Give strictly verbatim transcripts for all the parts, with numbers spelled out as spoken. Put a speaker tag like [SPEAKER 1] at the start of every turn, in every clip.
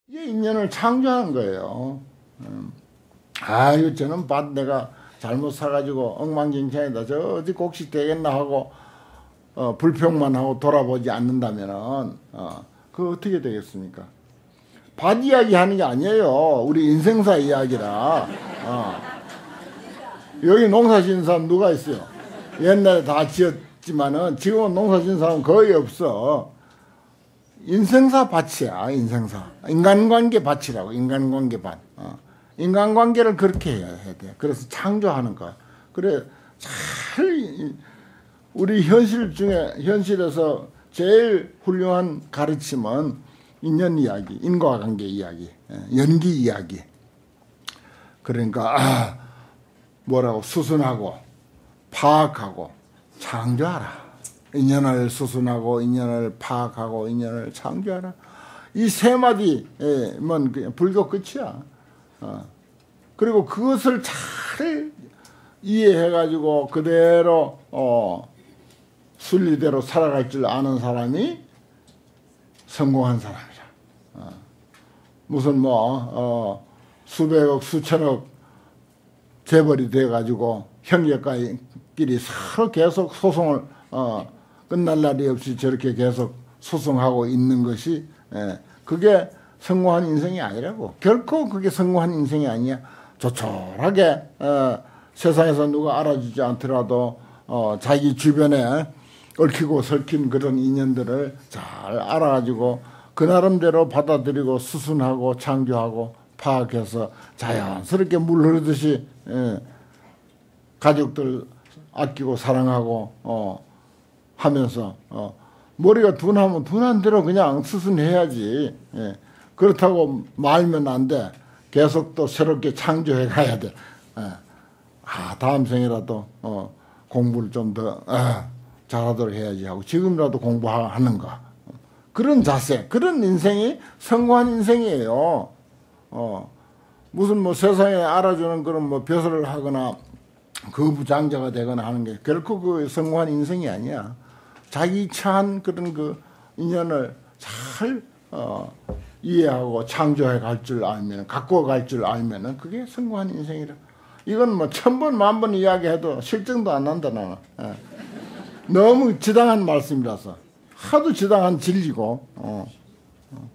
[SPEAKER 1] 이게 인연을 창조하는 거예요. 음. 아유, 저는 밭 내가 잘못 사가지고 엉망진창이다. 저 어디 곡식 되겠나 하고, 어, 불평만 하고 돌아보지 않는다면은, 어, 그거 어떻게 되겠습니까? 밭 이야기 하는 게 아니에요. 우리 인생사 이야기라. 어. 여기 농사 지은 사람 누가 있어요? 옛날에 다 지었지만은 지금은 농사 지은 사람은 거의 없어. 인생사 밭이야, 인생사. 인간관계 밭이라고, 인간관계 밭. 어. 인간관계를 그렇게 해야 돼. 그래서 창조하는 거야. 그래, 잘, 우리 현실 중에, 현실에서 제일 훌륭한 가르침은 인연 이야기, 인과관계 이야기, 연기 이야기. 그러니까, 아, 뭐라고, 수순하고, 파악하고, 창조하라. 인연을 수순하고, 인연을 파악하고, 인연을 창조하라. 이 세 마디면 그냥 불교 끝이야. 어. 그리고 그것을 잘 이해해가지고 그대로 어, 순리대로 살아갈 줄 아는 사람이 성공한 사람이라. 어. 무슨 뭐 어, 수백억 수천억 재벌이 돼가지고 형제가끼리 서로 계속 소송을 어, 끝날 날이 없이 저렇게 계속 소송하고 있는 것이 예, 그게 성공한 인생이 아니라고. 결코 그게 성공한 인생이 아니야. 조촐하게 어, 세상에서 누가 알아주지 않더라도 어, 자기 주변에 얽히고 설킨 그런 인연들을 잘 알아가지고 그 나름대로 받아들이고 수순하고 창조하고 파악해서 자연스럽게 물 흐르듯이 예, 가족들 아끼고 사랑하고 어, 하면서 어, 머리가 둔하면 둔한 대로 그냥 수순해야지. 예. 그렇다고 말면 안 돼. 계속 또 새롭게 창조해 가야 돼. 아, 다음 생이라도 어, 공부를 좀 더 어, 잘하도록 해야지 하고 지금이라도 공부하는 거. 그런 자세, 그런 인생이 성공한 인생이에요. 어, 무슨 뭐 세상에 알아주는 그런 뭐 벼슬을 하거나 거부장자가 되거나 하는 게 결코 그 성공한 인생이 아니야. 자기 처한 그런 그 인연을 잘 어, 이해하고 창조해 갈 줄 알면, 갖고 갈 줄 알면은 그게 성공한 인생이라. 이건 뭐 천 번, 만 번 이야기해도 실증도 안 난다, 나는. 예. 너무 지당한 말씀이라서. 하도 지당한 진리고, 어. 어.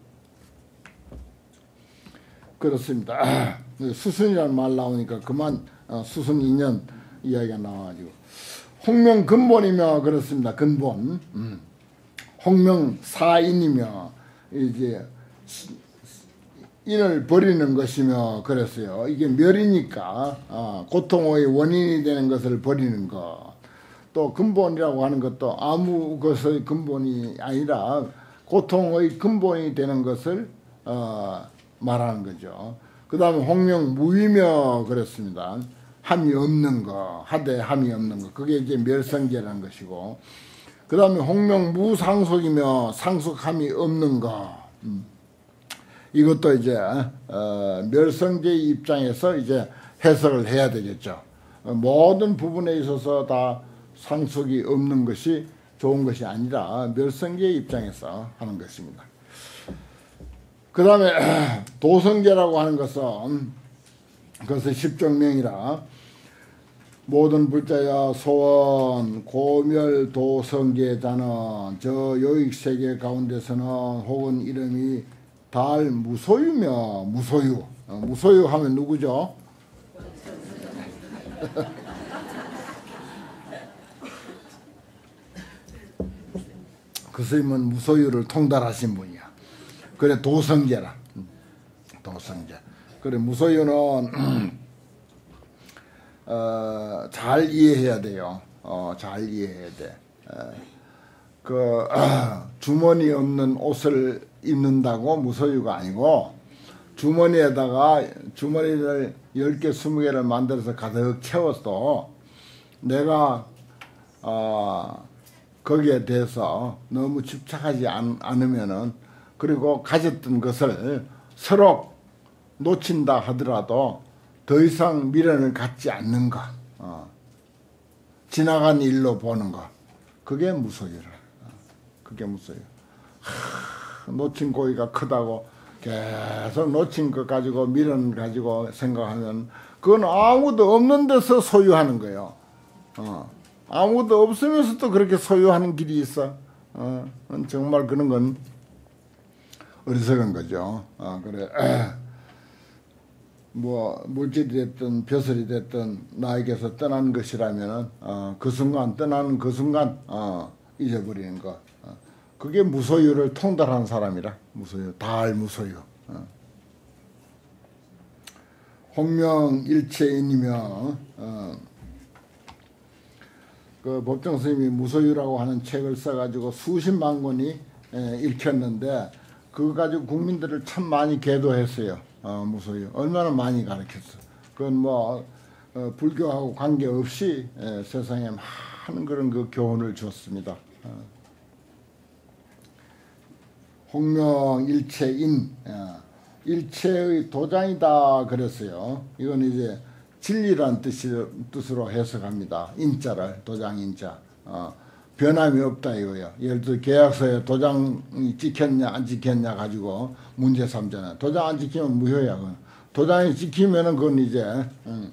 [SPEAKER 1] 그렇습니다. 수순이라는 말 나오니까 그만 어, 수순 인연 이야기가 나와가지고. 홍명 근본이며 그렇습니다. 근본. 음. 홍명 사인이며, 이제, 인을 버리는 것이며 그랬어요. 이게 멸이니까 어, 고통의 원인이 되는 것을 버리는 것. 또 근본이라고 하는 것도 아무 것의 근본이 아니라 고통의 근본이 되는 것을 어, 말하는 거죠. 그 다음에 홍명 무위며 그랬습니다. 함이 없는 거, 하되 함이 없는 거. 그게 이제 멸성계라는 것이고, 그 다음에 홍명 무상속이며 상속함이 없는 거. 음. 이것도 이제 어, 멸성계의 입장에서 이제 해석을 해야 되겠죠. 어, 모든 부분에 있어서 다 상속이 없는 것이 좋은 것이 아니라 멸성계의 입장에서 하는 것입니다. 그 다음에 도성계라고 하는 것은 그것은 십종명이라 모든 불자야 소원 고멸 도성계자는 저 요익세계 가운데서는 혹은 이름이 달 무소유며 무소유. 어, 무소유 하면 누구죠? 그 스님은 무소유를 통달하신 분이야. 그래 도성제라. 도성제. 그래 무소유는 어, 잘 이해해야 돼요. 어, 잘 이해해야 돼. 어, 그 어, 주머니 없는 옷을 입는다고 무소유가 아니고 주머니에다가 주머니를 열 개, 스무 개를 만들어서 가득 채워서 내가 어, 거기에 대해서 너무 집착하지 않, 않으면은 그리고 가졌던 것을 서로 놓친다 하더라도 더 이상 미련을 갖지 않는 것, 어, 지나간 일로 보는 것, 그게 무소유라. 어, 그게 무소유. 하, 놓친 고기가 크다고 계속 놓친 것 가지고 미련 가지고 생각하면 그건 아무도 없는 데서 소유하는 거예요. 어. 아무도 없으면서도 그렇게 소유하는 길이 있어. 어. 정말 그런 건 어리석은 거죠. 어, 그래. 뭐 물질이 됐든 벼슬이 됐든 나에게서 떠나는 것이라면은 어, 그 순간 떠나는 그 순간 어, 잊어버리는 거. 어. 그게 무소유를 통달한 사람이라. 무소유, 달무소유. 어. 홍명일체인이며 어. 그 법정 스님이 무소유라고 하는 책을 써가지고 수십만 권이 에, 읽혔는데 그거 가지고 국민들을 참 많이 계도했어요. 어, 무소유 얼마나 많이 가르쳤어. 그건 뭐 어, 불교하고 관계없이 에, 세상에 많은 그런 그 교훈을 줬습니다. 어. 홍명일체인 어, 일체의 도장이다 그랬어요. 이건 이제 진리란 뜻이, 뜻으로 해석합니다. 인자를 도장 인자. 어, 변함이 없다 이거예요. 예를 들어 계약서에 도장이 찍혔냐 안 찍혔냐 가지고 문제 삼잖아요. 도장 안 찍히면 무효야. 그건. 도장이 찍히면은 그건 이제 음,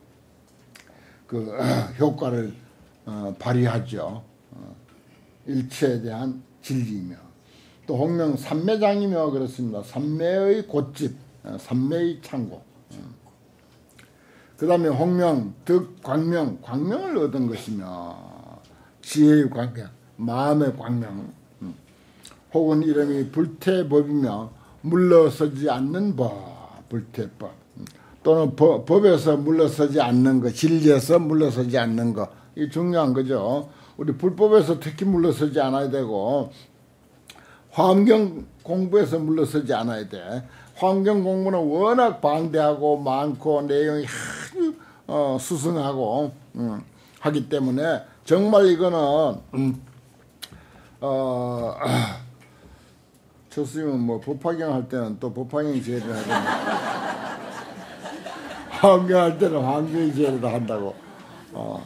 [SPEAKER 1] 그 어, 효과를 어, 발휘하죠. 어, 일체에 대한 진리이며 또 홍명 삼매장이며 그렇습니다. 삼매의 곧집, 어, 삼매의 창고. 음. 그 다음에 홍명, 득, 광명, 광명을 얻은 것이며 지혜의 광명, 마음의 광명, 음. 혹은 이름이 불태법이며 물러서지 않는 법, 불태법. 음. 또는 법, 법에서 물러서지 않는 것, 진리에서 물러서지 않는 것. 이게 중요한 거죠. 우리 불법에서 특히 물러서지 않아야 되고 화엄경 공부에서 물러서지 않아야 돼. 화엄경 공부는 워낙 방대하고 많고 내용이 아주 어, 수승하고 음, 하기 때문에 정말 이거는 음, 어, 저 스님은 뭐 법화경 할 때는 또 법화경 제의를 하던데 화엄경 할 때는 화엄경 제의를 한다고. 어.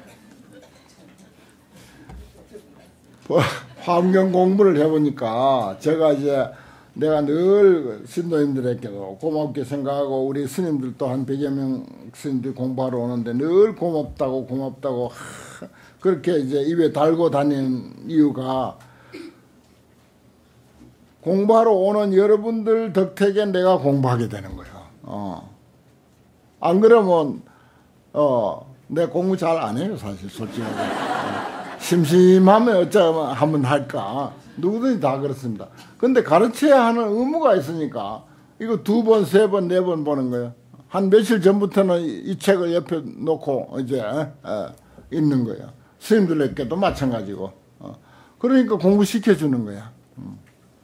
[SPEAKER 1] 화엄경 공부를 해보니까 제가 이제 내가 늘 신도님들에게도 고맙게 생각하고 우리 스님들도 한 백여 명 스님들 공부하러 오는데 늘 고맙다고 고맙다고 하, 그렇게 이제 입에 달고 다니는 이유가 공부하러 오는 여러분들 덕택에 내가 공부하게 되는 거예요. 어. 안 그러면 어, 내 공부 잘 안 해요 사실 솔직하게. 어. 심심하면 어쩌면 한번 할까. 누구든지 다 그렇습니다. 근데 가르쳐야 하는 의무가 있으니까 이거 두 번, 세 번, 네 번 보는 거예요. 한 며칠 전부터는 이 책을 옆에 놓고 이제 에, 있는 거예요. 스님들에게도 마찬가지고. 어. 그러니까 공부시켜주는 거야. 음.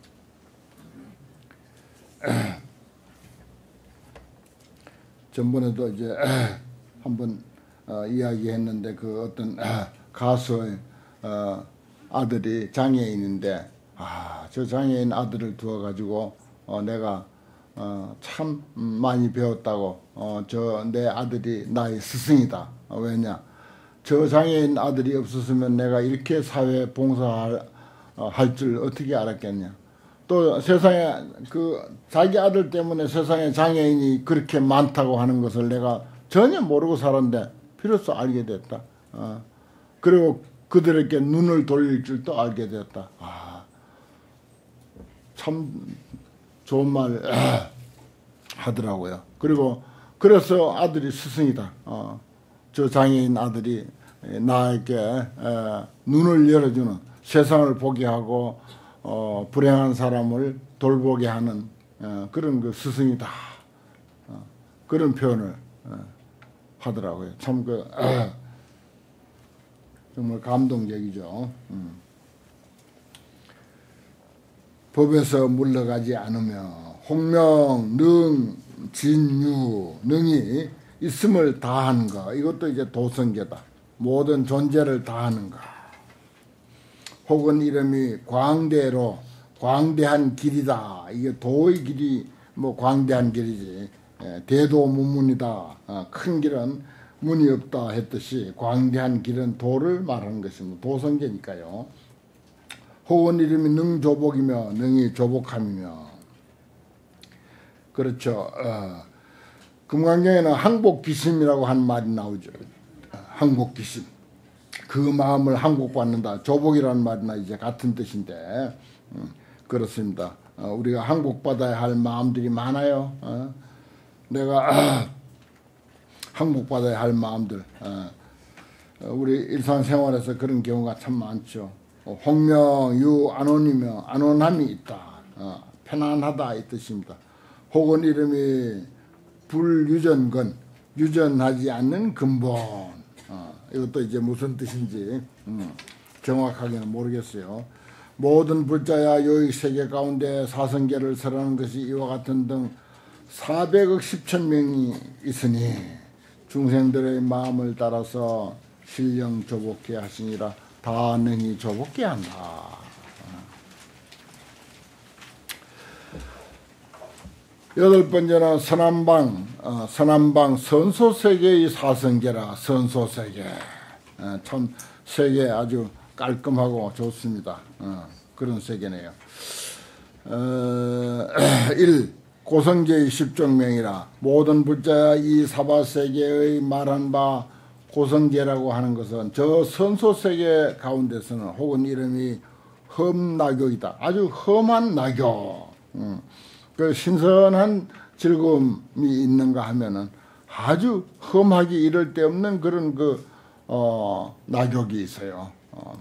[SPEAKER 1] 전번에도 이제 한번 어, 이야기했는데 그 어떤 가수의 어, 아들이 장애인인데 아, 저 장애인 아들을 두어 가지고 어, 내가 어, 참 많이 배웠다고. 어, 저 내 아들이 나의 스승이다. 어, 왜냐 저 장애인 아들이 없었으면 내가 이렇게 사회 봉사할 어, 할 줄 어떻게 알았겠냐. 또 세상에 그 자기 아들 때문에 세상에 장애인이 그렇게 많다고 하는 것을 내가 전혀 모르고 살았는데 비로소 알게 됐다. 어, 그리고 그들에게 눈을 돌릴 줄도 알게 되었다. 아, 참 좋은 말 하더라고요. 그리고 그래서 아들이 스승이다. 어, 저 장애인 아들이 나에게 에, 눈을 열어주는 세상을 보게 하고 어, 불행한 사람을 돌보게 하는 어, 그런 그 스승이다. 어, 그런 표현을 어, 하더라고요. 참 그 정말 감동적이죠. 음. 법에서 물러가지 않으며 홍명, 능, 진유, 능이 있음을 다하는 거. 이것도 이제 도성계다. 모든 존재를 다하는 거. 혹은 이름이 광대로 광대한 길이다. 이게 도의 길이 뭐 광대한 길이지. 예, 대도문문이다. 어, 큰 길은 문이 없다 했듯이 광대한 길은 도를 말하는 것입니다. 도성계니까요. 혹은 이름이 능조복이며 능이 조복함이며 그렇죠. 어, 금강경에는 항복기심이라고 한 말이 나오죠. 어, 항복기심. 그 마음을 항복받는다. 조복이라는 말이나 이제 같은 뜻인데 음, 그렇습니다. 어, 우리가 항복받아야 할 마음들이 많아요. 어? 내가 아, 항복받아야 할 마음들. 어, 우리 일상생활에서 그런 경우가 참 많죠. 어, 홍명, 유, 안온이며 안온함이 있다. 어, 편안하다 이 뜻입니다. 혹은 이름이 불유전근, 유전하지 않는 근본. 어, 이것도 이제 무슨 뜻인지 음, 정확하게는 모르겠어요. 모든 불자야 요익 세계 가운데 사성계를 설하는 것이 이와 같은 등 사백억 십천 명이 있으니 중생들의 마음을 따라서 신령 조복케 하시니라. 다 능히 조복케 한다. 여덟 번째는 선한방, 어, 선한방 선소세계의 사성계라. 선소세계. 어, 참 세계 아주 깔끔하고 좋습니다. 어, 그런 세계네요. 어, 일. 고성계의 십종명이라. 모든 불자야 이 사바세계의 말한 바 고성계라고 하는 것은 저 선소세계 가운데서는 혹은 이름이 험나교이다. 아주 험한 나교. 음. 그 신선한 즐거움이 있는가 하면은 아주 험하기 이를 데 없는 그런 그, 어, 나격이 있어요. 어.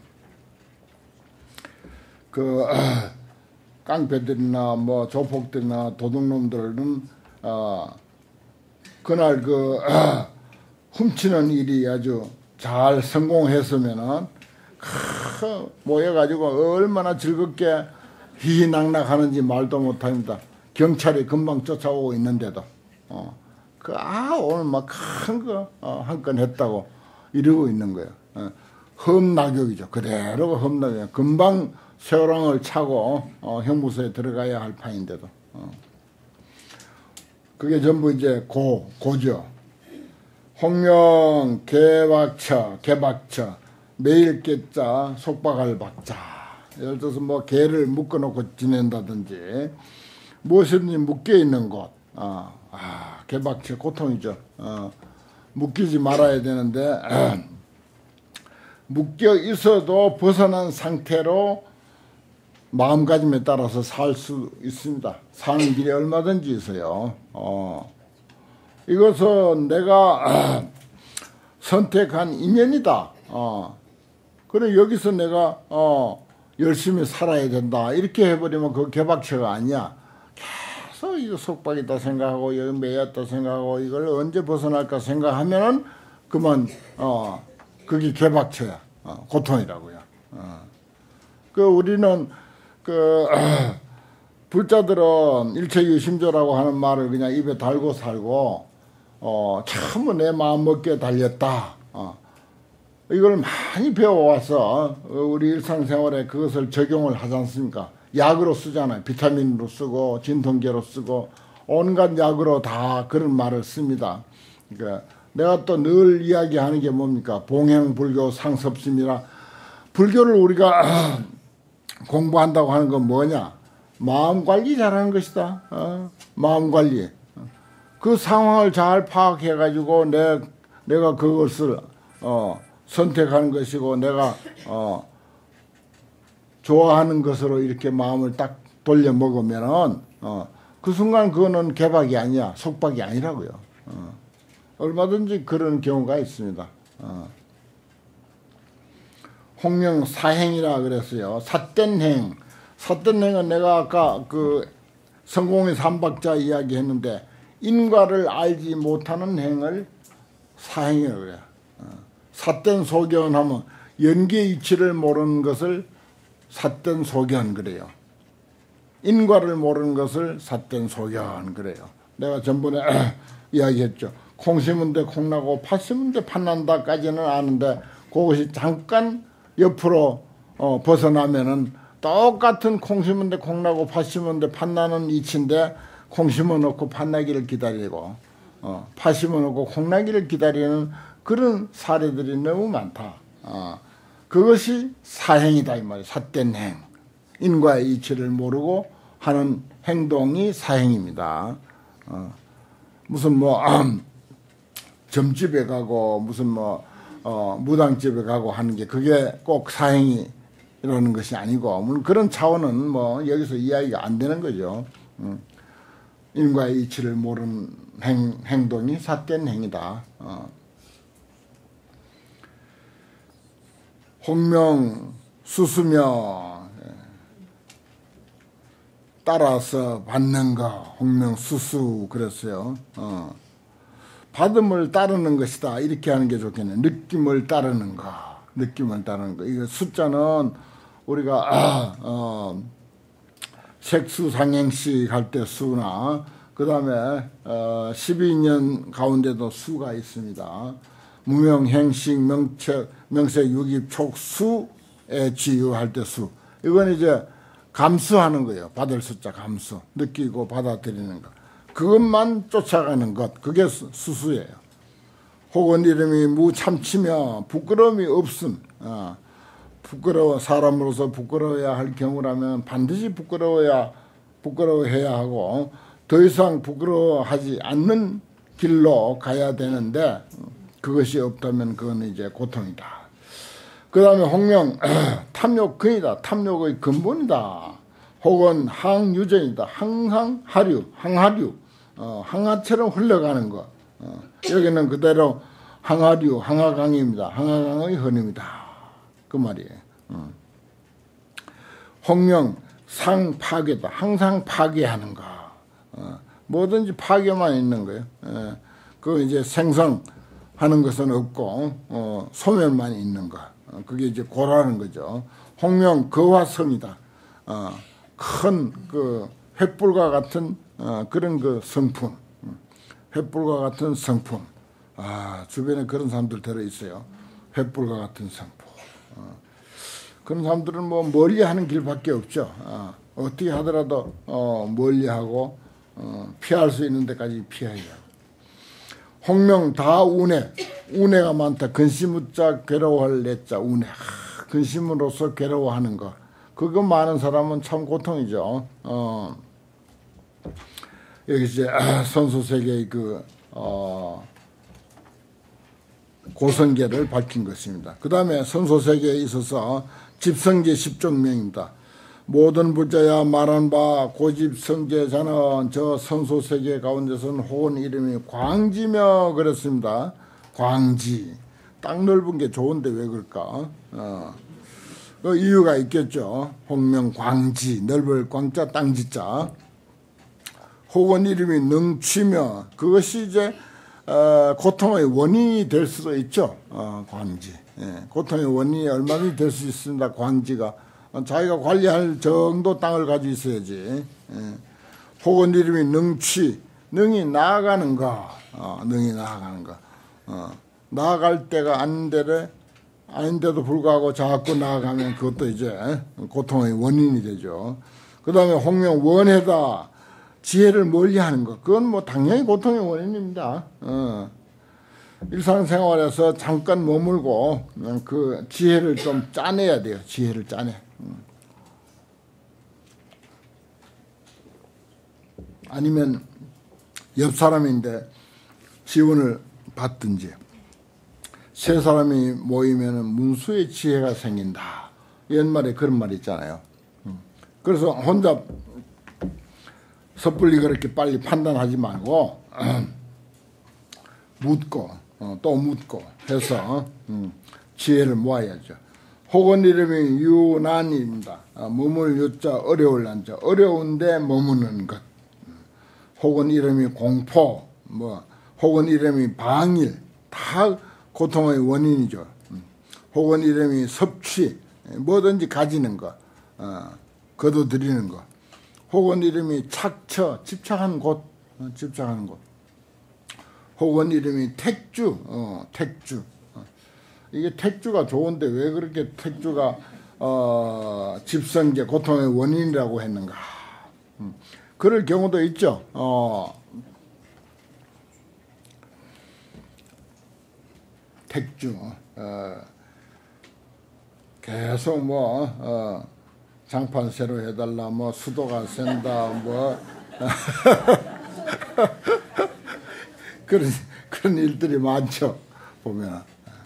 [SPEAKER 1] 그, 어, 깡패들이나 뭐 조폭들이나 도둑놈들은, 어, 그날 그, 어, 훔치는 일이 아주 잘 성공했으면은, 크, 모여가지고 얼마나 즐겁게 희희낙낙하는지 말도 못합니다. 경찰이 금방 쫓아오고 있는데도, 어, 그, 아, 오늘 막 큰 거, 어, 한 건 했다고 이러고 있는 거예요. 어, 험나격이죠. 그대로 험나격. 금방 쇠오랑을 차고, 어, 형무소에 들어가야 할 판인데도, 어. 그게 전부 이제 고, 고죠. 홍명, 개박처, 개박처, 매일 깨자, 속박할 박자. 예를 들어서 뭐 개를 묶어놓고 지낸다든지, 무엇이든지 묶여있는 곳, 어, 아, 개박처 고통이죠. 어, 묶이지 말아야 되는데, 어, 묶여 있어도 벗어난 상태로 마음가짐에 따라서 살 수 있습니다. 사는 길이 얼마든지 있어요. 어, 이것은 내가 어, 선택한 인연이다. 어, 그래 여기서 내가 어, 열심히 살아야 된다. 이렇게 해버리면 그 개박처가 아니야. 계속 이거 속박이다 생각하고 여기 매였다 생각하고 이걸 언제 벗어날까 생각하면은 그만 어, 그게 개박처야. 어, 고통이라고요. 어. 그 우리는 그 어, 불자들은 일체유심조라고 하는 말을 그냥 입에 달고 살고 어, 참 내 마음 먹기에 달렸다. 어. 이걸 많이 배워와서 우리 일상생활에 그것을 적용을 하지 않습니까? 약으로 쓰잖아요. 비타민으로 쓰고 진통제로 쓰고 온갖 약으로 다 그런 말을 씁니다. 그러니까 내가 또 늘 이야기하는 게 뭡니까? 봉행불교 상섭심이라. 불교를 우리가 공부한다고 하는 건 뭐냐? 마음관리 잘하는 것이다. 어? 마음관리. 그 상황을 잘 파악해가지고 내, 내가 그것을 어, 선택하는 것이고 내가 어, 좋아하는 것으로 이렇게 마음을 딱 돌려 먹으면은 어, 그 순간 그거는 개박이 아니야. 속박이 아니라고요. 어. 얼마든지 그런 경우가 있습니다. 어. 홍명 사행이라 그랬어요. 삿된 행. 삿된 행은 내가 아까 그 성공의 삼박자 이야기 했는데 인과를 알지 못하는 행을 사행이라고 그래요. 어. 삿된 소견하면 연계 이치를 모르는 것을 삿된 소견 그래요. 인과를 모르는 것을 삿된 소견 그래요. 내가 전번에 이야기했죠. 콩 심은데 콩나고 팥 심은데 팥난다까지는 아는데 그것이 잠깐 옆으로 어, 벗어나면은 똑같은 콩 심은데 콩나고 팥 심은데 팥나는 이치인데 콩 심어놓고 팥나기를 기다리고 어, 팥 심어놓고 콩나기를 기다리는 그런 사례들이 너무 많다. 어, 그것이 사행이다 이 말이에요. 삿된 행. 인과의 이치를 모르고 하는 행동이 사행입니다. 어. 무슨 뭐 음, 점집에 가고 무슨 뭐 어, 무당집에 가고 하는 게 그게 꼭 사행이 이러는 것이 아니고, 물론 그런 차원은 뭐 여기서 이야기가 안 되는 거죠. 음. 인과의 이치를 모르는 행, 행동이 삿된 행위다. 어. 홍명 수수며 따라서 받는 거, 홍명 수수 그랬어요. 어. 받음을 따르는 것이다 이렇게 하는 게 좋겠네. 느낌을 따르는 거, 느낌을 따르는 거. 이거 숫자는 우리가 아, 어, 색수상행식 할 때 수나 그 다음에 어, 십이 년 가운데도 수가 있습니다. 무명행식 명책 명색 유깁 촉수에 지유할 때 수. 이건 이제 감수하는 거예요. 받을 숫자 감수. 느끼고 받아들이는 것. 그것만 쫓아가는 것. 그게 수수예요. 혹은 이름이 무참치며 부끄러움이 없음. 어, 부끄러워 사람으로서 부끄러워야 할 경우라면 반드시 부끄러워야 부끄러워해야 하고 더 이상 부끄러워하지 않는 길로 가야 되는데 그것이 없다면 그건 이제 고통이다. 그 다음에 홍명 탐욕 근이다. 탐욕의 근본이다. 혹은 항유전이다. 항상 하류, 항하류, 어, 항하처럼 흘러가는 것. 어, 여기는 그대로 항하류, 항하강입니다. 항하강의 흐름이다. 그 말이에요. 어. 홍명 상파괴다. 항상 파괴하는 거. 어, 뭐든지 파괴만 있는 거예요. 예, 그 이제 생성하는 것은 없고 어, 소멸만 있는 거. 어, 그게 이제 고라는 거죠. 홍명 거화성이다. 어, 큰 그 횃불과 같은 어, 그런 그 성품, 횃불과 같은 성품. 아, 주변에 그런 사람들 들어 있어요. 횃불과 같은 성품. 어, 그런 사람들은 뭐 멀리하는 길밖에 없죠. 어, 어떻게 하더라도 어, 멀리하고 어, 피할 수 있는 데까지 피해야 해요. 홍명 다 운해, 운해가 많다. 근심우자 괴로워할 내자 운해. 아, 근심으로서 괴로워하는 거. 그거 많은 사람은 참 고통이죠. 어, 여기 이제 선소세계의 그 어, 고성계를 밝힌 것입니다. 그 다음에 선소세계에 있어서 집성계 십종명입니다. 모든 부자야 말한 바 고집성계자는 저 선소세계 가운데서는 호은 이름이 광지며 그랬습니다. 광지. 땅 넓은 게 좋은데 왜 그럴까? 어. 그 이유가 있겠죠. 홍명 광지, 넓을 광자 땅지자. 혹은 이름이 능취며 그것이 이제 어, 고통의 원인이 될 수도 있죠. 어, 광지. 예, 고통의 원인이 얼마든지 될 수 있습니다. 광지가. 어, 자기가 관리할 정도 땅을 가지고 있어야지. 예. 혹은 이름이 능취, 능이 나아가는 거. 어, 능이 나아가는 거. 어, 나아갈 때가 아닌데 아닌데도 불구하고 자꾸 나아가면 그것도 이제 고통의 원인이 되죠. 그 다음에 홍명 원해다. 지혜를 멀리하는 것. 그건 뭐 당연히 고통의 원인입니다. 어. 일상생활에서 잠깐 머물고 그 지혜를 좀 짜내야 돼요. 지혜를 짜내. 아니면 옆 사람인데 지원을 받든지. 세 사람이 모이면 문수의 지혜가 생긴다. 옛말에 그런 말이 있잖아요. 그래서 혼자 섣불리 그렇게 빨리 판단하지 말고 묻고 어, 또 묻고 해서 음, 지혜를 모아야죠. 혹은 이름이 유난입니다. 아, 머물 유자 어려울 난자 어려운데 머무는 것. 혹은 이름이 공포 뭐 혹은 이름이 방일 다 고통의 원인이죠. 음. 혹은 이름이 섭취 뭐든지 가지는 것 어, 거둬들이는 것. 혹은 이름이 착처 집착한 곳 어, 집착하는 곳. 혹은 이름이 택주 어, 택주 어. 이게 택주가 좋은데 왜 그렇게 택주가 어, 집성계 고통의 원인이라고 했는가. 음. 그럴 경우도 있죠. 어, 택주 어, 계속 뭐 어, 장판 새로 해달라 뭐 수도가 센다 뭐 그런 그런 일들이 많죠. 보면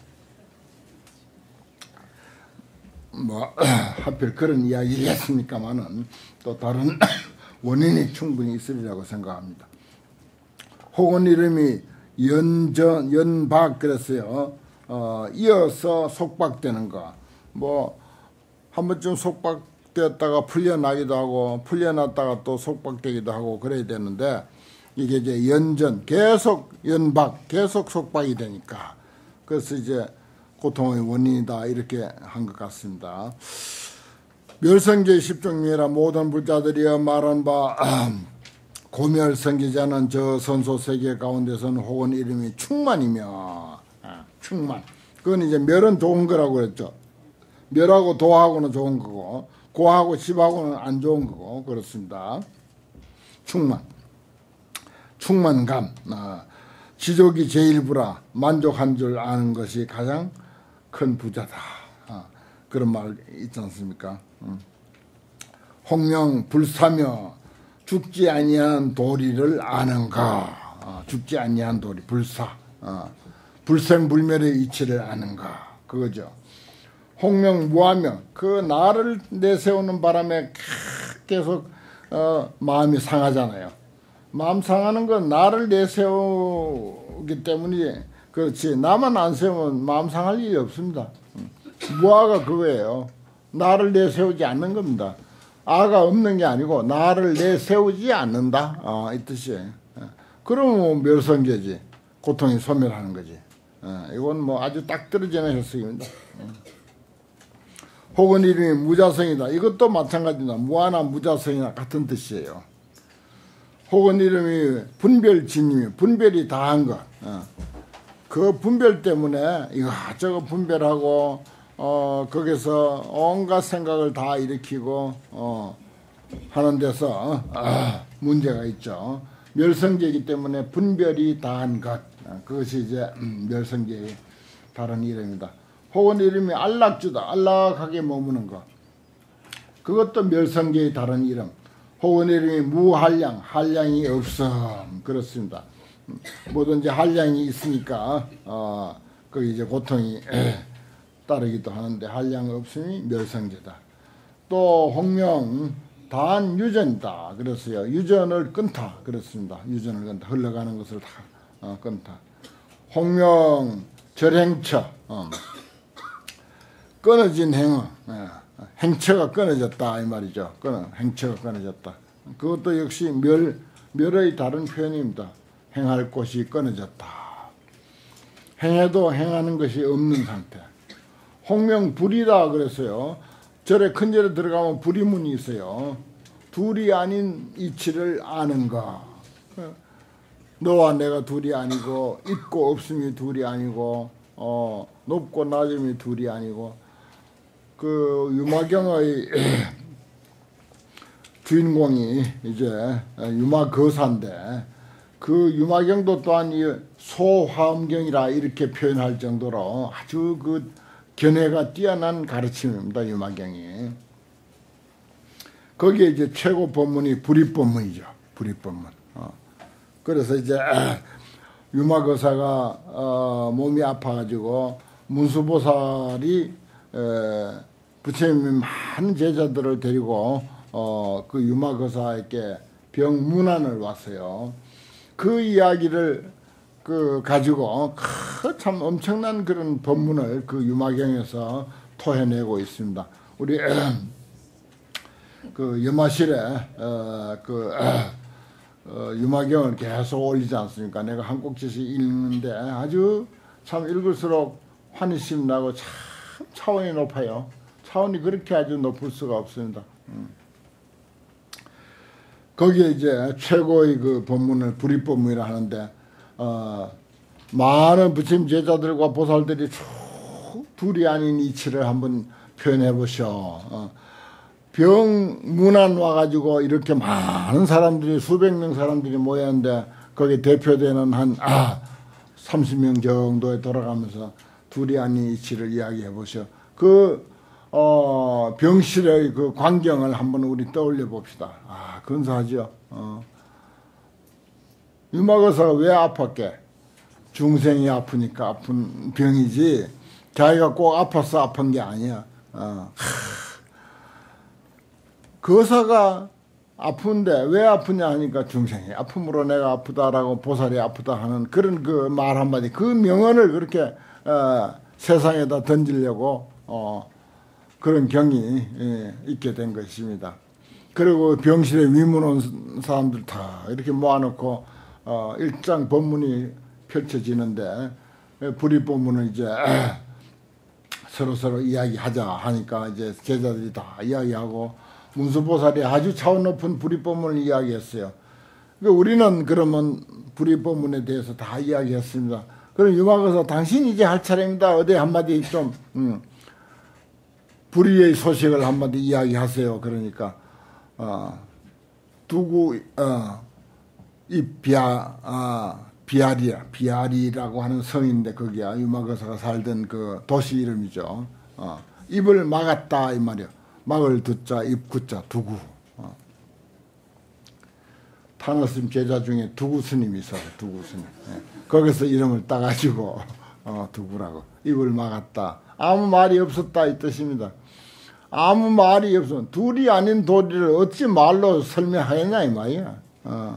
[SPEAKER 1] 뭐 하필 그런 이야기를 했으니까만은 또 다른 원인이 충분히 있으리라고 생각합니다. 혹은 이름이 연전 연박 그랬어요. 어, 이어서 속박되는 거. 뭐 한 번쯤 속박되었다가 풀려나기도 하고 풀려났다가 또 속박되기도 하고 그래야 되는데 이게 이제 연전 계속 연박 계속 속박이 되니까 그래서 이제 고통의 원인이다 이렇게 한 것 같습니다. 멸성계 십종명이라 모든 불자들이여 말한 바 고멸 성기자는 저 선소 세계 가운데서는 혹은 이름이 충만이며 충만. 그건 이제 멸은 좋은 거라고 그랬죠. 멸하고 도하고는 좋은 거고 고하고 집하고는 안 좋은 거고 그렇습니다. 충만. 충만감. 아, 지족이 제일부라 만족한 줄 아는 것이 가장 큰 부자다. 아, 그런 말 있지 않습니까? 음. 홍명 불사며 죽지 아니한 도리를 아는가. 아, 죽지 아니한 도리 불사. 아, 불생불멸의 이치를 아는가. 그거죠. 홍명 무하며 그 나를 내세우는 바람에 계속 어, 마음이 상하잖아요. 마음 상하는 건 나를 내세우기 때문에 그렇지. 나만 안 세우면 마음 상할 일이 없습니다. 무아가 그거예요. 나를 내세우지 않는 겁니다. 아가 없는 게 아니고 나를 내세우지 않는다. 어, 이 뜻이에요. 그러면 멸성계지. 고통이 소멸하는 거지. 어, 이건 뭐 아주 딱 떨어지는 해석입니다. 혹은 이름이 무자성이다. 이것도 마찬가지입니다. 무아나 무자성이나 같은 뜻이에요. 혹은 이름이 분별진님이 분별이 다한 것. 어. 그 분별 때문에 이거 저거 분별하고 어 거기서 온갖 생각을 다 일으키고 어 하는 데서 어, 문제가 있죠. 멸성계이기 때문에 분별이 다한 것. 어, 그것이 이제 음, 멸성계의 다른 이름이다. 혹은 이름이 안락주다. 안락하게 머무는 것. 그것도 멸성계의 다른 이름. 혹은 이름이 무한량. 한량이 없음. 그렇습니다. 뭐든지 한량이 있으니까 어, 그 이제 고통이 따르기도 하는데 한량 없음이 멸성계다. 또 홍명 단 유전이다. 그랬어요. 유전을 끊다. 그렇습니다. 유전을 끊다. 흘러가는 것을 다 어, 끊다. 홍명 절행처. 어. 끊어진 행어. 예. 행처가 끊어졌다 이 말이죠. 끊어 행처가 끊어졌다. 그것도 역시 멸 멸의 다른 표현입니다. 행할 곳이 끊어졌다. 행해도 행하는 것이 없는 상태. 홍명 불이다 그랬어요. 절에 큰 절에 들어가면 불이문이 있어요. 둘이 아닌 이치를 아는가. 너와 내가 둘이 아니고 있고 없음이 둘이 아니고 어, 높고 낮음이 둘이 아니고 그 유마경의 주인공이 이제 유마거사인데 그 유마경도 또한 이 소화엄경이라 이렇게 표현할 정도로 아주 그 견해가 뛰어난 가르침입니다. 유마경이. 거기에 이제 최고 법문이 불입법문이죠. 불입법문. 어. 그래서 이제 유마거사가 어, 몸이 아파가지고 문수보살이 에, 부처님이 많은 제자들을 데리고 어, 그 유마거사에게 병문안을 왔어요. 그 이야기를 그 가지고 그 참 엄청난 그런 법문을 그 유마경에서 토해내고 있습니다. 우리 그 염화실에 어, 그 어, 유마경을 계속 올리지 않습니까? 내가 한 꼭지씩 읽는데 아주 참 읽을수록 환희심 나고 참 차원이 높아요. 차원이 그렇게 아주 높을 수가 없습니다. 음. 거기에 이제 최고의 그 법문을 불입법문이라 하는데 어, 많은 부처님 제자들과 보살들이 쭉 둘이 아닌 이치를 한번 표현해 보셔. 어, 병문안 와가지고 이렇게 많은 사람들이 수백 명 사람들이 모였는데 거기 대표되는 한 아, 삼십 명 정도에 돌아가면서 둘이 아닌 이치를 이야기해 보셔. 그 어, 병실의 그 광경을 한번 우리 떠올려 봅시다. 아, 근사하죠. 어. 유마거사가 왜 아팠게? 중생이 아프니까 아픈 병이지 자기가 꼭 아파서 아픈 게 아니야. 어. 거사가 아픈데 왜 아프냐 하니까 중생이 아픔으로 내가 아프다라고 보살이 아프다 하는 그런 그 말 한마디, 그 명언을 그렇게 어, 세상에다 던지려고 어, 그런 경이 예, 있게 된 것입니다. 그리고 병실에 위문 온 사람들 다 이렇게 모아놓고 어, 일장 법문이 펼쳐지는데 불입법문을 이제 서로 서로 이야기하자 하니까 이제 제자들이 다 이야기하고 문수보살이 아주 차원 높은 불입법문을 이야기했어요. 그러니까 우리는 그러면 불입법문에 대해서 다 이야기했습니다. 그럼 유마거사 당신 이제 할 차례입니다. 어디 한마디 좀 음, 불의의 소식을 한마디 이야기하세요. 그러니까 어, 두구 어, 이 비아 아, 비아리라 비아리라고 하는 성인데 거기야 유마거사가 살던 그 도시 이름이죠. 어, 입을 막았다 이 말이야. 막을 두자 입 구자 두구. 어. 타너스님 제자 중에 두구 스님이 있어요. 두구 스님. 예. 거기서 이름을 따가지고 어, 두구라고. 입을 막았다. 아무 말이 없었다 이 뜻입니다. 아무 말이 없으면 둘이 아닌 도리를 어찌 말로 설명하겠냐 이 말이야. 어.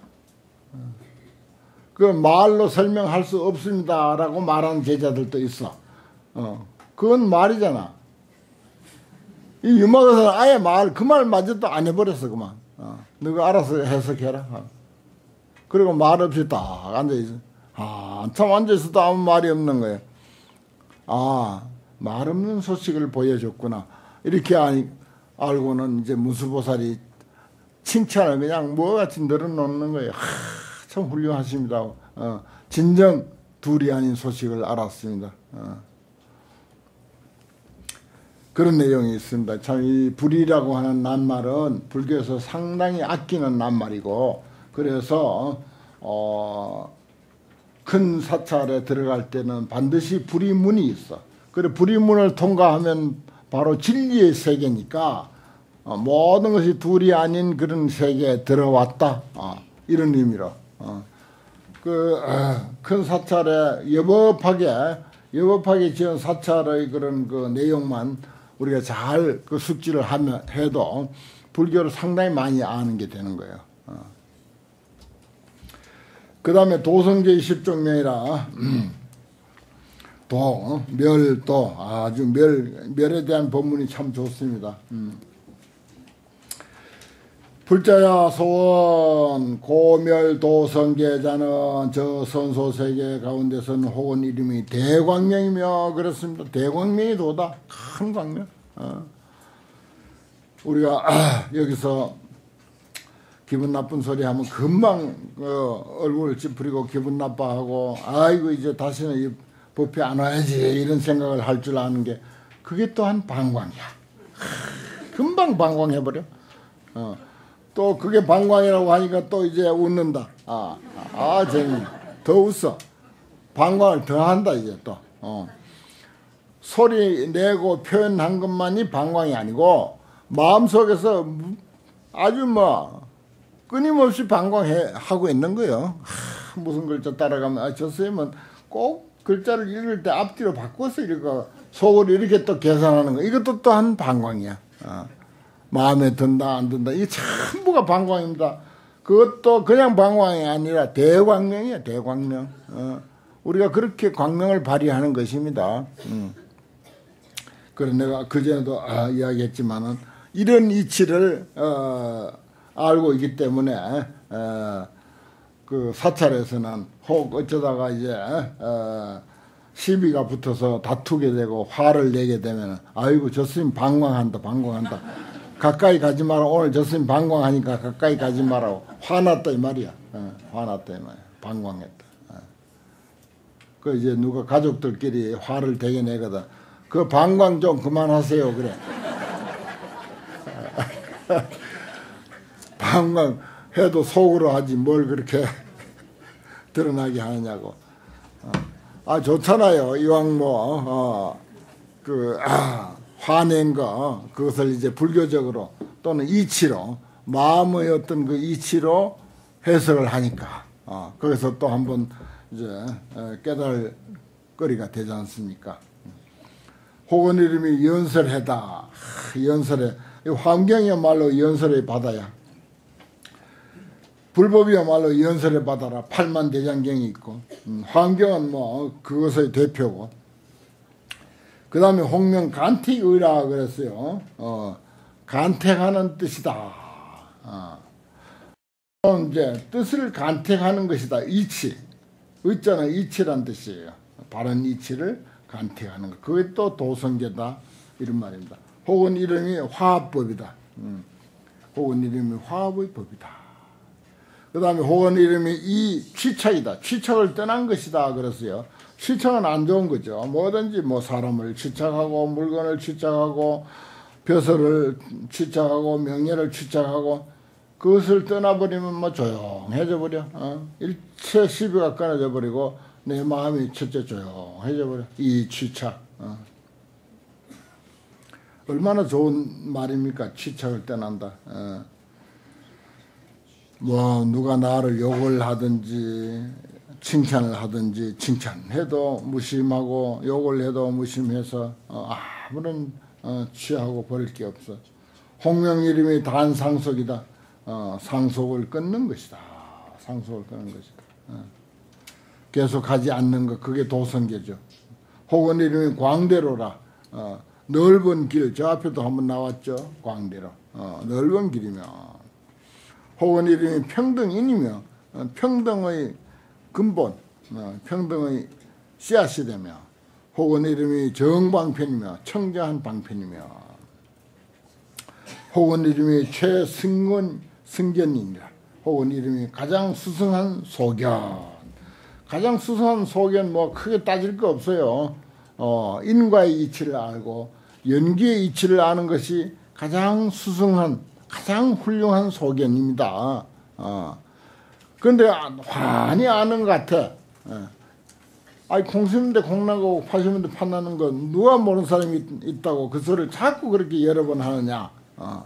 [SPEAKER 1] 그 말로 설명할 수 없습니다라고 말하는 제자들도 있어. 어. 그건 말이잖아. 이 유마거사는 아예 말, 그 말 마저도 안 해버렸어, 그만. 어, 너가 알아서 해석해라. 어. 그리고 말 없이 딱 앉아있어. 아, 참 앉아있어도 아무 말이 없는 거예요. 아, 말 없는 소식을 보여줬구나. 이렇게 아니, 알고는 이제 문수보살이 칭찬을 그냥 뭐같이 늘어놓는 거예요. 하, 참 훌륭하십니다. 어, 진정 둘이 아닌 소식을 알았습니다. 어. 그런 내용이 있습니다. 참 이 불이라고 하는 낱말은 불교에서 상당히 아끼는 낱말이고, 그래서 어, 큰 사찰에 들어갈 때는 반드시 불이문이 있어. 그래 불이문을 통과하면 바로 진리의 세계니까 어, 모든 것이 둘이 아닌 그런 세계에 들어왔다. 어, 이런 의미로. 어, 그 큰 사찰에 여법하게 여법하게 지은 사찰의 그런 그 내용만 우리가 잘 그 숙지를 하면 해도 불교를 상당히 많이 아는 게 되는 거예요. 어. 그 다음에 도성제의 십종명이라 도, 멸, 도 아주 멸, 멸에 대한 법문이 참 좋습니다. 음. 불자야 소원 고멸도성계자는 저 선소세계 가운데서는 혹은 이름이 대광명이며 그렇습니다. 대광명이 도다. 큰 광명. 어. 우리가 아, 여기서 기분 나쁜 소리 하면 금방 어, 얼굴을 찌푸리고 기분 나빠하고 아이고 이제 다시는 이 법회 안 와야지 이런 생각을 할 줄 아는 게 그게 또한 방광이야. 금방 방광해버려. 어. 또 그게 방광이라고 하니까 또 이제 웃는다. 아, 아, 재밌네. 더 웃어. 방광을 더 한다, 이제 또. 어. 소리 내고 표현한 것만이 방광이 아니고, 마음속에서 아주 뭐, 끊임없이 방광하고 있는 거예요. 하, 무슨 글자 따라가면, 아, 저 선생님은 꼭 글자를 읽을 때 앞뒤로 바꿔서 이렇게 속으로 이렇게 또 계산하는 거. 이것도 또한 방광이야. 어. 마음에 든다 안 든다 이게 전부가 방광입니다. 그것도 그냥 방광이 아니라 대광명이야. 대광명. 어. 우리가 그렇게 광명을 발휘하는 것입니다. 음. 그래서 내가 그전에도 아, 이야기했지만은 이런 이치를 어, 알고 있기 때문에 어, 그 사찰에서는 혹 어쩌다가 이제 어, 시비가 붙어서 다투게 되고 화를 내게 되면 아이고 저 스님 방광한다 방광한다 가까이 가지 마라. 오늘 저 스님 방광하니까 가까이 가지 마라고 화났다 이 말이야. 어, 화났다 이 말이야. 방광했다. 어. 그 이제 누가 가족들끼리 화를 되게 내거든. 그 방광 좀 그만하세요 그래. 방광 해도 속으로 하지 뭘 그렇게 드러나게 하느냐고. 어. 아 좋잖아요. 이왕 뭐 어, 그 아. 화낸 거, 그것을 이제 불교적으로 또는 이치로, 마음의 어떤 그 이치로 해석을 하니까, 어, 거기서 또 한번 이제 깨달을 거리가 되지 않습니까? 혹은 이름이 연설해다. 아, 연설해. 환경이야말로 연설의 바다야. 불법이야말로 연설의 바다라. 팔만대장경이 있고, 음, 환경은 뭐 그것의 대표고, 그 다음에 홍명 간택의라 그랬어요. 어, 간택하는 뜻이다. 어. 이제 뜻을 간택하는 것이다. 이치. 의자는 이치란 뜻이에요. 바른 이치를 간택하는 것. 그게 또 도성계다. 이런 말입니다. 혹은 이름이 화합법이다. 음. 혹은 이름이 화합의 법이다. 그 다음에 혹은 이름이 이 취착이다. 취착을 떠난 것이다. 그랬어요. 취착은 안 좋은 거죠. 뭐든지 뭐 사람을 취착하고 물건을 취착하고 벼슬을 취착하고 명예를 취착하고 그것을 떠나버리면 뭐 조용해져 버려. 어? 일체 시비가 끊어져 버리고 내 마음이 첫째 조용해져 버려. 이 취착. 어. 얼마나 좋은 말입니까? 취착을 떠난다. 어. 뭐 누가 나를 욕을 하든지 칭찬을 하든지 칭찬해도 무심하고 욕을 해도 무심해서 어, 아무런 어, 취하고 버릴 게 없어. 홍명 이름이 단상속이다. 어, 상속을 끊는 것이다. 상속을 끊는 것이다. 어. 계속 하지 않는 것, 그게 도성계죠. 혹은 이름이 광대로라. 어, 넓은 길, 저 앞에도 한번 나왔죠. 광대로. 어, 넓은 길이며. 혹은 이름이 평등인이며, 어, 평등의 근본, 어, 평등의 씨앗이 되며, 혹은 이름이 정방편이며, 청정한 방편이며, 혹은 이름이 최승건 승견이니라. 혹은 이름이 가장 수승한 소견. 가장 수승한 소견 뭐 크게 따질 거 없어요. 어, 인과의 이치를 알고 연기의 이치를 아는 것이 가장 수승한, 가장 훌륭한 소견입니다. 어. 그런데 환히 아는 것 같아. 어. 아니 콩 심는데 콩 나고 파 심는데 파 나는 거 누가 모르는 사람이 있다고 그 소리를 자꾸 그렇게 여러 번 하느냐. 어.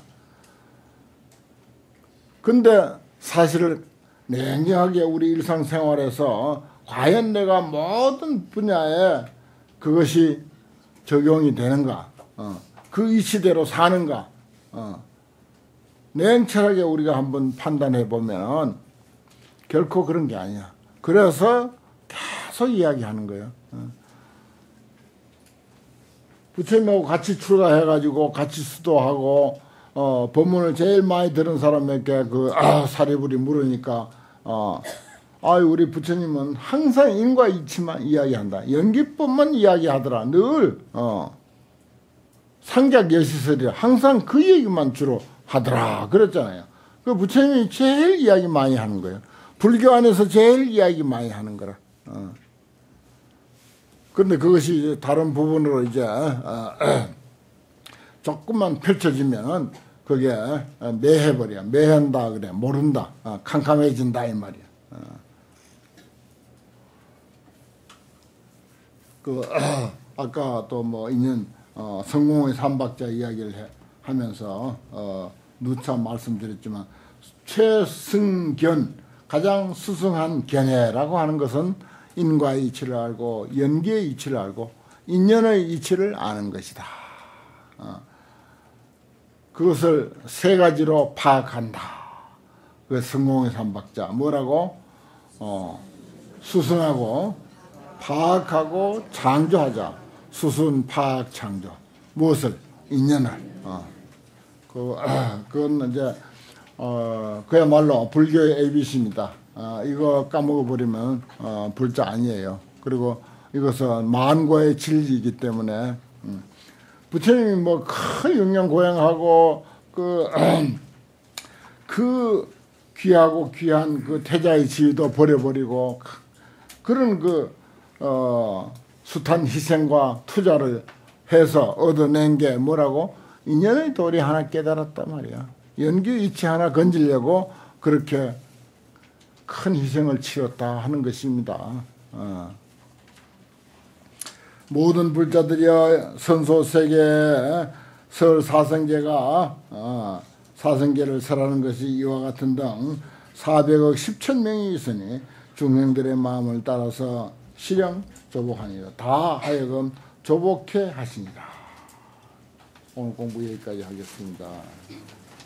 [SPEAKER 1] 근데 사실을 냉정하게 우리 일상생활에서 과연 내가 모든 분야에 그것이 적용이 되는가, 어. 그 이치대로 사는가, 어. 냉철하게 우리가 한번 판단해 보면 결코 그런 게 아니야. 그래서 계속 이야기하는 거예요. 어. 부처님하고 같이 출가해가지고 같이 수도하고 어, 법문을 제일 많이 들은 사람에게 그, 아, 사리불이 물으니까, 어, 아, 우리 부처님은 항상 인과 이치만 이야기한다. 연기법만 이야기하더라. 늘, 어, 상작 여시설이라. 항상 그 얘기만 주로 하더라. 그랬잖아요. 그 부처님이 제일 이야기 많이 하는 거예요. 불교 안에서 제일 이야기 많이 하는 거라. 어. 그런데 그것이 이제 다른 부분으로 이제, 어, 조금만 펼쳐지면은 그게 매해버려. 매한다 그래. 모른다. 어, 캄캄해진다 이 말이야. 어. 그 어, 아까 또 뭐 있는 어, 성공의 삼박자 이야기를 해, 하면서 어, 누차 말씀드렸지만 최승견 가장 수승한 견해라고 하는 것은 인과의 이치를 알고 연기의 이치를 알고 인연의 이치를 아는 것이다. 어. 그것을 세 가지로 파악한다. 그 성공의 삼박자 뭐라고? 어, 수승하고 파악하고 창조하자. 수승, 파악, 창조. 무엇을? 인연을. 어. 그, 아, 그건 이제 어, 그야말로 불교의 에이비씨입니다. 어, 이거 까먹어버리면 어, 불자 아니에요. 그리고 이것은 만과의 진리이기 때문에 음. 부처님이 뭐 큰 영양 고행하고 그, 그 귀하고 귀한 그 태자의 지위도 버려버리고 그런 그 어, 숱한 희생과 투자를 해서 얻어낸 게 뭐라고? 인연의 도리 하나 깨달았단 말이야. 연기 이치 하나 건지려고 그렇게 큰 희생을 치렀다 하는 것입니다. 어. 모든 불자들이여 선소세계 설 사성계가 어, 사성계를 설하는 것이 이와 같은 등 사백억 십천 명이 있으니 중생들의 마음을 따라서 실형 조복하니라. 다 하여금 조복해 하시니라. 오늘 공부 여기까지 하겠습니다.